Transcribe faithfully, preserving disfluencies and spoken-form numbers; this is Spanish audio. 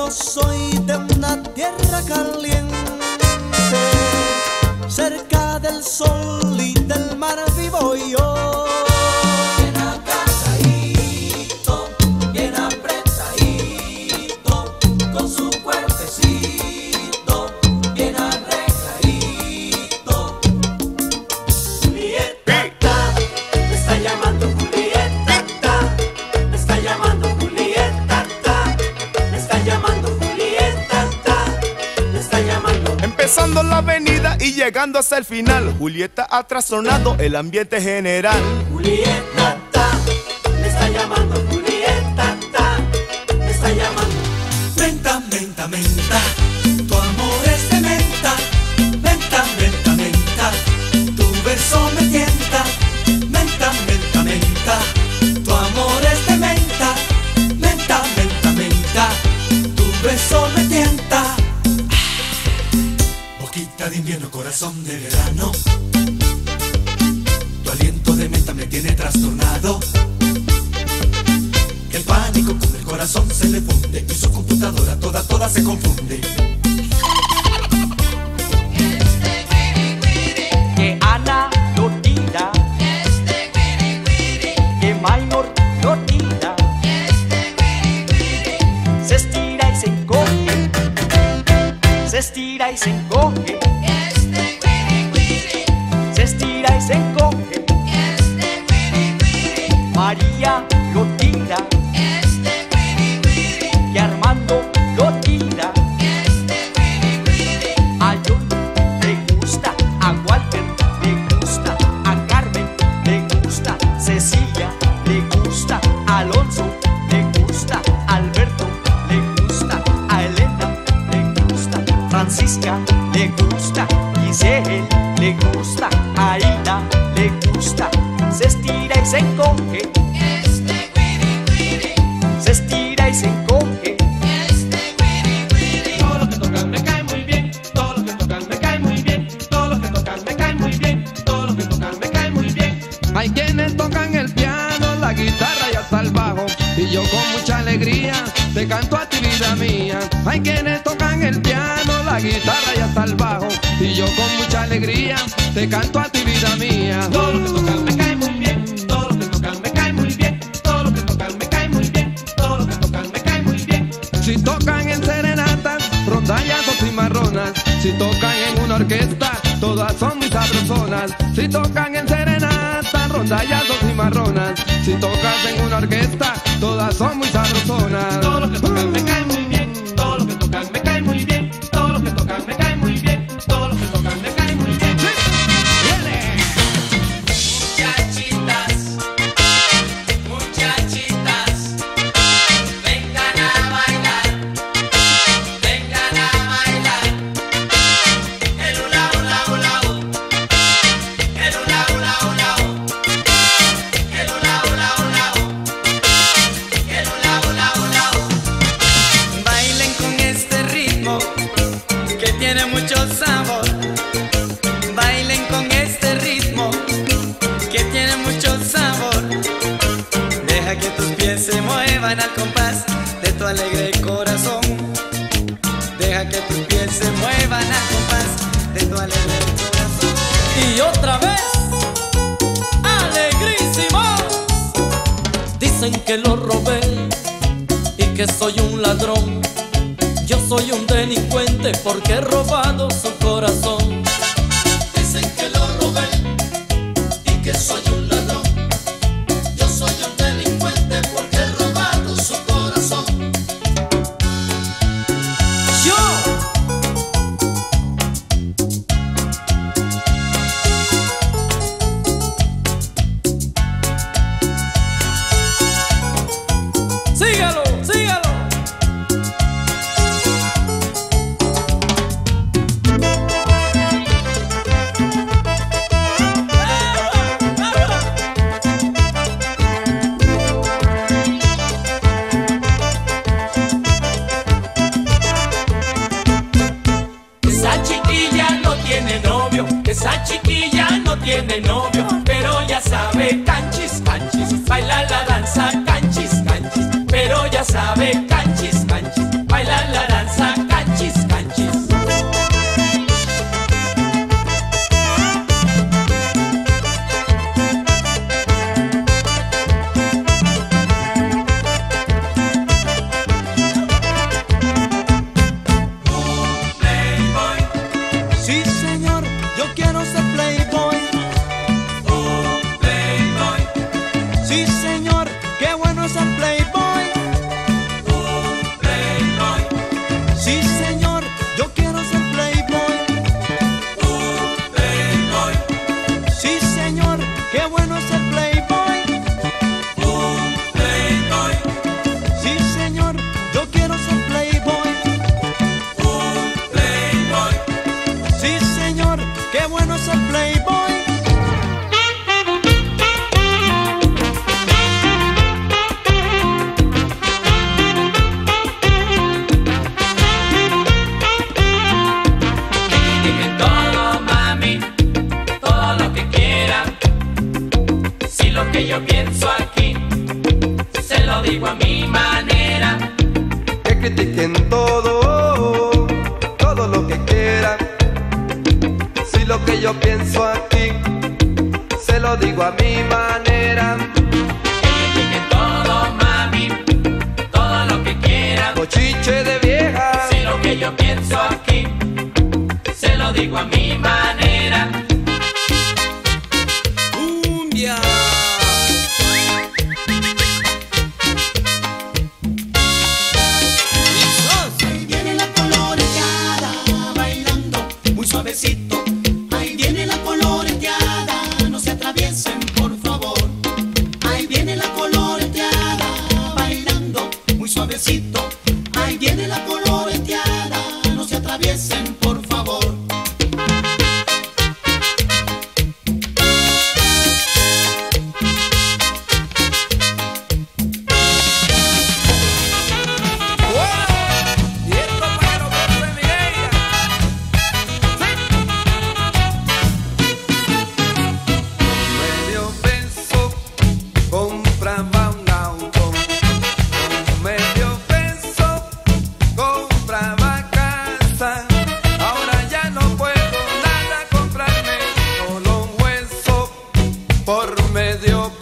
Yo soy de una tierra caliente, cerca del sol y del mar vivo yo. Bien acatadito, bien apretadito, con su cuerpecito, bien arregladito. Julieta, me está llamando Julieta, me está llamando Julieta, me está llamando Julieta, me está llamando. Empezando la avenida y llegando hasta el final, Julieta ha trastornado el ambiente general. Julieta, me está llamando Julieta, me está llamando. Menta, menta, menta, tu amor es de menta. Menta, menta, menta, tu beso me tienta. Menta, menta, menta, tu amor es de menta. Menta, menta, menta, tu beso me tienta. Boquita de invierno, corazón de verano, tu aliento de menta me tiene trastornado. El pánico con el corazón se le funde y su computadora toda, toda se confunde. Que Ana lo tira, que Minor lo tira, se estira y se encoge, se estira y se encoge, se estira y se encoge. María lo tira, que Armando lo tira, a John le gusta, a Walter le gusta, a Carmen le gusta, Cecilia le gusta, a Alonso le gusta, a Alberto le gusta, a Elena le gusta, Francisca le gusta, Giselle le gusta, a Ina le gusta, se estira y se encoge, se estira y se encoge. Todo lo que tocan me cae muy bien, todo lo que tocan me cae muy bien, todo lo que tocan me cae muy bien, todo lo que tocan me cae muy bien. Hay quienes tocan el piano, la guitarra y hasta el bajo, y yo con mucha alegría te canto a ti, vida mía. Hay quienes tocan el piano, la guitarra y hasta el bajo, y yo con mucha alegría te canto a ti, vida mía. Todo lo que tocan me cae muy bien, todo lo que tocan me cae muy bien, todo lo que tocan me cae muy bien, todo lo que tocan me cae muy bien. Si tocan en serenatas, rondallazos y marronas, si tocan en una orquesta, todas son muy sabrosonas. Si tocan en serenatas, rondallazos y marronas, si tocas en una orquesta, todas son muy sabrosonas. Todo lo que tocan me cae muy bien, todo lo que tocan me cae muy bien, todo lo que tocan me cae muy bien, todo lo que tocan me cae muy bien. Muchachitas, muchachitas, vengan a bailar, vengan a bailar. El hula hula hula hu, el hula hula hula hu, el hula hula hula hu, el hula hula hula hu. Bailen con este ritmo que tiene mucho sabor. Bailen con este ritmo que tiene mucho sabor. Deja que tus pies se muevan al compás de tu alegre corazón. Deja que tus pies se muevan al compás de tu alegre corazón. Y otra vez, alegrísimo. Dicen que lo robé y que soy un ladrón. Yo soy un delincuente porque he robado su corazón. Dicen que lo robé y que soy un ladrón. Yo soy un delincuente porque he robado su corazón. Yo sígalo, sígalo. Esa chiquilla no tiene novio, pero ya sabe canchis, canchis, baila la danza canchis, canchis, pero ya sabe canchis, canchis, baila bailan la danza canchis, canchis. Sí, señor, yo quiero ser playboy. Oh, playboy, Sí, señor, qué bueno ser playboy. oh, playboy, Sí, señor, yo quiero ser playboy. oh, playboy, Sí, señor, qué bueno ser playboy. oh, playboy, Sí, señor, yo quiero ser playboy. oh, playboy. Sí, señor, qué bueno ser playboy. Dije todo, mami, todo lo que quieran. Si lo que yo pienso aquí, se lo digo a mi manera. Que critiquen todo, todo lo que quieran. Si lo que yo pienso aquí, se lo digo a mi manera. Dije todo, mami, todo lo que quieran. Bochiche de vieja, Si lo que yo pienso aquí, se lo digo a mi manera. cumbia. Ahí viene la coloreteada bailando muy suavecito. Ahí viene la coloreteada, no se atraviesen por favor. Ahí viene la coloreteada bailando muy suavecito. Ahí viene la coloreteada, no se atraviesen por favor. Y esto para los perros de Miguel. Con medio peso compraba un auto. Con medio peso compraba casa. Ahora ya no puedo nada comprarme, solo un hueso por medio peso.